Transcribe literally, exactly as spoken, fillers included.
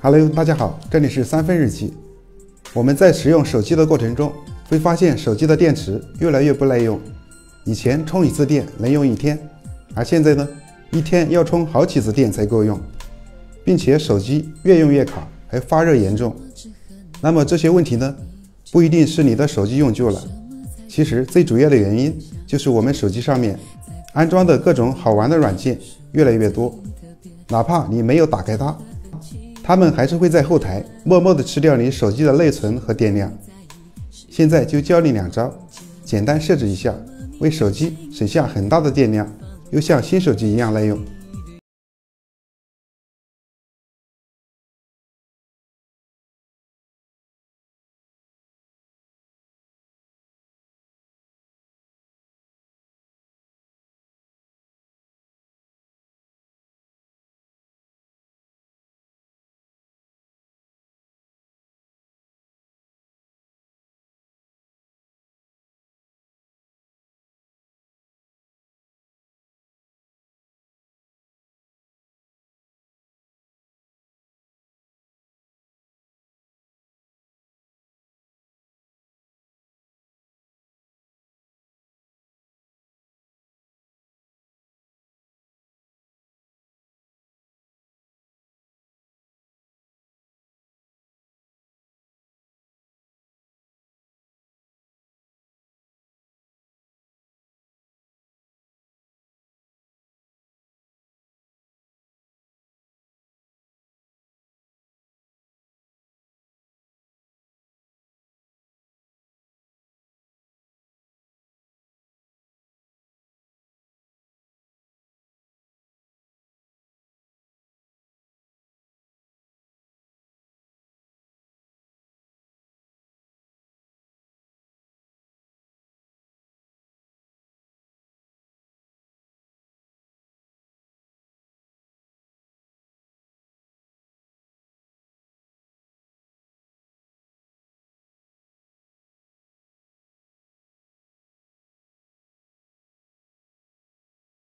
Hello， 大家好，这里是三分日记。我们在使用手机的过程中，会发现手机的电池越来越不耐用。以前充一次电能用一天，而现在呢，一天要充好几次电才够用，并且手机越用越卡，还发热严重。那么这些问题呢，不一定是你的手机用旧了，其实最主要的原因就是我们手机上面安装的各种好玩的软件越来越多，哪怕你没有打开它，它们还是会在后台默默地吃掉你手机的内存和电量。现在就教你两招，简单设置一下，为手机省下很大的电量，又像新手机一样耐用。